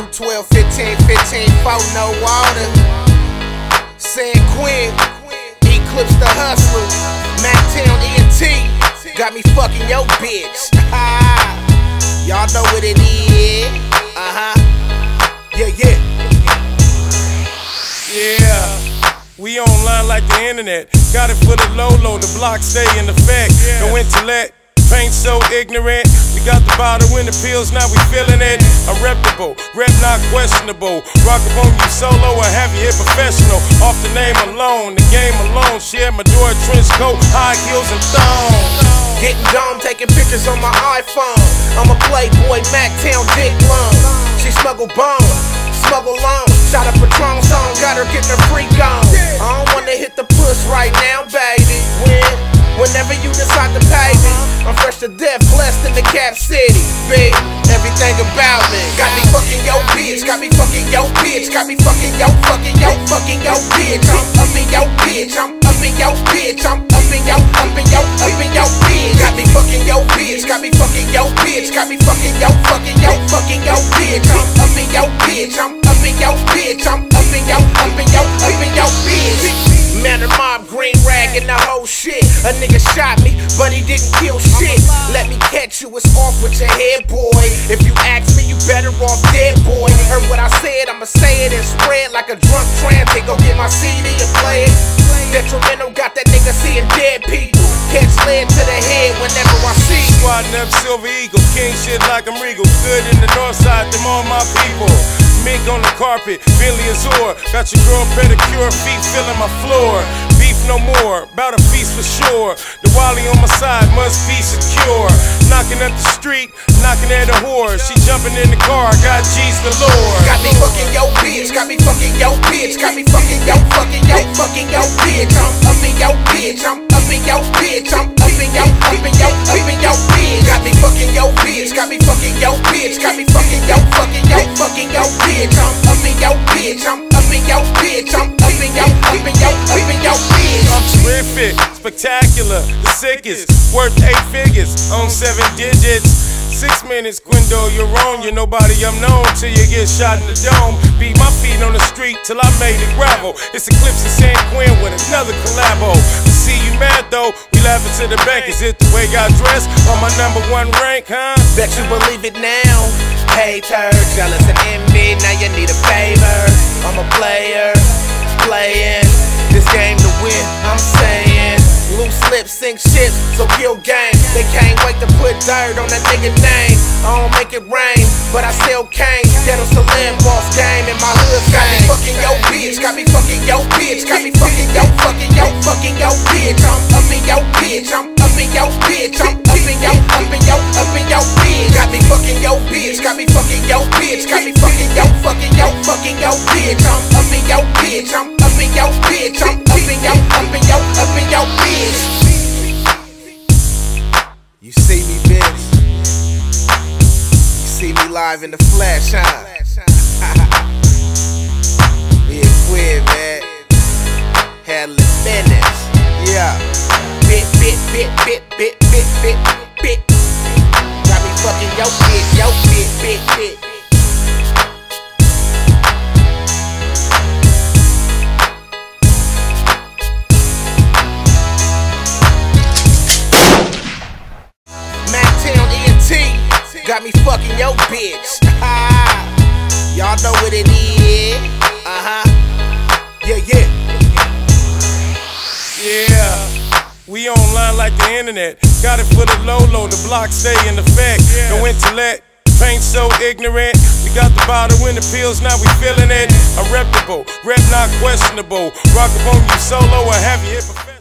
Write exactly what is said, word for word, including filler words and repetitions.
twelve, fifteen, fifteen, four, no water. San Quinn, Eclipse the Hustler, Mactown E N T, got me fucking your bitch. Y'all know what it is. Uh-huh. Yeah, yeah. Yeah. We online like the internet. Got it for the low-low, the block stay in effect. No intellect, paint so ignorant. We got the bottle in the pills, now we feeling it. I'm reputable, rep not questionable. Rock up on you solo or have you hit professional. Off the name alone, the game alone. Share my door, trench coat, high heels and thongs. Getting dumb, taking pictures on my iPhone. I'm a playboy, Mactown dick long. She smuggle bone, smuggle long. Shot a Patron song, got her getting her freak on. I don't wanna hit the puss right now, baby. When, whenever you decide to pay me, I'm fresh to death, blessed in the Cap City. Big, everything about me. Got me fucking yo bitch, got me fucking yo bitch, got me fucking yo, fucking yo, fucking yo bitch. I'm up in yo bitch, I'm up in yo bitch, I'm up in yo, up in yo, up in yo bitch. Got me fucking yo bitch, got me fucking yo bitch, got me fucking yo, fucking yo, fucking yo bitch. I'm up in yo bitch, I'm up in yo bitch, I'm up in yo, up in yo, up in yo bitch. Man, a mob, green rag and the whole shit. A nigga shot me, but he didn't kill shit. Let me catch you, it's off with your head, boy. If you ask me, you better off dead, boy. Heard what I said, I'ma say it and spread like a drunk transit. Go get my C D and play it. Detrimental got that nigga seeing dead people. Catch lead to the head whenever I see you. Squatting up Silver Eagle, king shit like I'm regal. Good in the north side, them all my people. Mink on the carpet, Billy Azor. Got your girl pedicure, feet filling my floor. Beef no more, bout a feast for sure. The Wally on my side must be secure. Knocking at the street, knocking at a whore. She jumping in the car, got G's galore. Got me fucking yo bitch, got me fucking yo bitch, got me fucking yo, fucking yo, fucking yo bitch. I'm up in yo bitch, I'm up in yo bitch, I'm up in yo, up in yo, up in yo bitch. Got me fucking yo bitch, got me fucking yo bitch, got me fucking yo, fucking yo, fucking yo bitch. I'm up in yo bitch, I'm up in yo bitch, I'm up in yo, up in yo, up in yo bitch. I'm terrific, spectacular, the sickest, worth eight figures on seven digits. Six minutes, Quindo, you're wrong. You're nobody I'm known till you get shot in the dome. Beat my feet on the street till I made it gravel. It's Eclipse and San Quinn with another collabo. To see you mad though, we laughing to the bank. Is it the way I dress on my number one rank, huh? Bet you believe it now. Hater, jealous and envy, now you need a favor. I'm a player, playing this game to win, I'm saying. Loose lips, sink ships, so kill game. They can't wait to put dirt on that nigga name. I don't make it rain, but I still came. Ghetto Salim, boss game in my hood. Got me fucking yo bitch, got me fucking yo bitch, got me fucking yo, fucking yo, fucking yo bitch. I'm up in yo bitch, I'm up in yo bitch, I'm up in yo, up in yo, up in yo bitch. Got me fucking yo bitch, got me fucking yo bitch, got me fucking yo, fucking yo, fucking yo bitch. I'm up in yo bitch, I'm up in yo bitch, I'm up in yo, up in yo, up in yo bitch. You see me, bitch. You see me live in the flesh, huh? Me and Quinn, man. Handling business. Yeah. Bit, bit, bit, bit, bit, bit, bit, bit. Got me fucking yo bitch, yo bit, bit, bit. Got me fucking yo bitch. Y'all know what it is. Uh-huh. Yeah, yeah. Yeah. We online like the internet. Got it for the low-low, the block stay in effect. No intellect, paint so ignorant. We got the bottle in the pills, now we feeling it. I'm reputable, rep not questionable. Rock up on you solo or have you hit